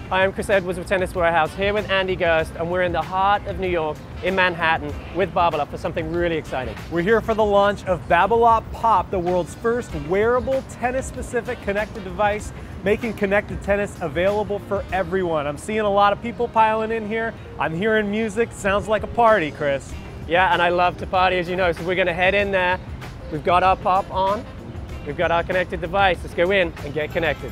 Hi, I'm Chris Edwards with Tennis Warehouse, here with Andy Gerst, and we're in the heart of New York, in Manhattan, with Babolat for something really exciting. We're here for the launch of Babolat POP, the world's first wearable tennis-specific connected device, making connected tennis available for everyone. I'm seeing a lot of people piling in here. I'm hearing music. Sounds like a party, Chris. Yeah, and I love to party, as you know, so we're going to head in there. We've got our POP on. We've got our connected device. Let's go in and get connected.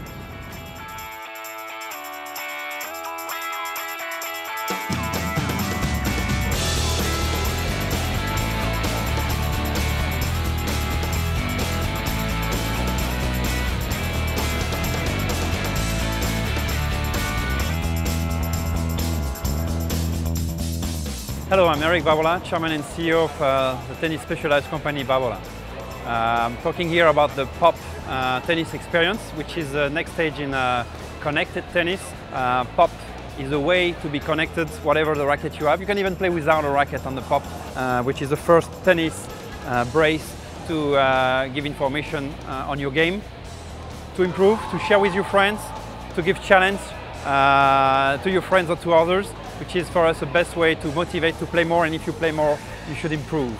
Hello, I'm Eric Babolat, Chairman and CEO of the tennis specialized company Babolat. I'm talking here about the POP tennis experience, which is the next stage in connected tennis. POP is a way to be connected whatever the racket you have. You can even play without a racket on the POP, which is the first tennis brace to give information on your game, to improve, to share with your friends, to give challenge to your friends or to others, which is for us the best way to motivate to play more, and if you play more, you should improve.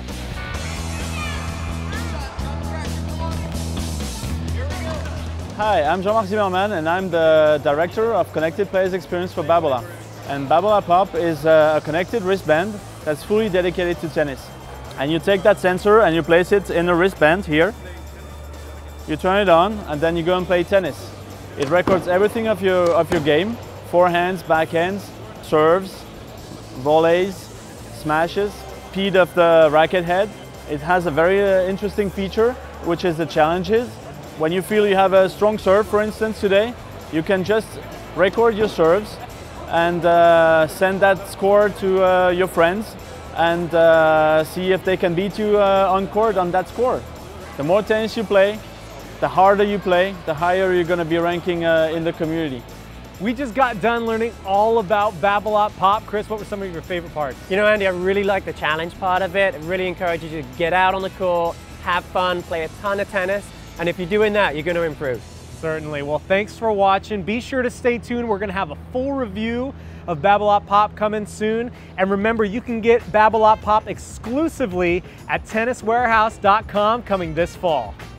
Hi, I'm Jean-Marc Zimmerman and I'm the Director of Connected Players Experience for Babolat. And Babolat POP is a connected wristband that's fully dedicated to tennis. And you take that sensor and you place it in the wristband here. You turn it on and then you go and play tennis. It records everything of your game: forehands, backhands, serves, volleys, smashes, speed of the racket head. It has a very interesting feature, which is the challenges. When you feel you have a strong serve, for instance, today, you can just record your serves and send that score to your friends and see if they can beat you on court on that score. The more tennis you play, the harder you play, the higher you're going to be ranking in the community. We just got done learning all about Babolat POP. Chris, what were some of your favorite parts? You know, Andy, I really like the challenge part of it. It really encourages you to get out on the court, have fun, play a ton of tennis, and if you're doing that, you're going to improve. Certainly. Well, thanks for watching. Be sure to stay tuned. We're going to have a full review of Babolat POP coming soon. And remember, you can get Babolat POP exclusively at tenniswarehouse.com coming this fall.